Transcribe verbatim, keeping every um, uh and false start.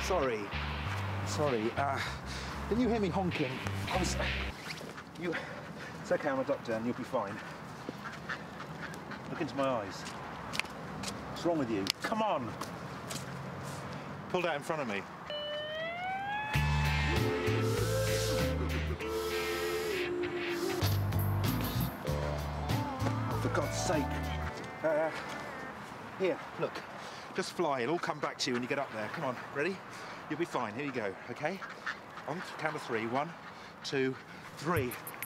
sorry. Sorry. Uh, didn't you hear me honking? I was... You... It's okay, I'm a doctor and you'll be fine. Look into my eyes. What's wrong with you? Come on! Pulled out in front of me. For God's sake. Uh, here, look. Just fly. It'll all come back to you when you get up there. Come on, ready? You'll be fine. Here you go, okay? On count of three. One, two, three.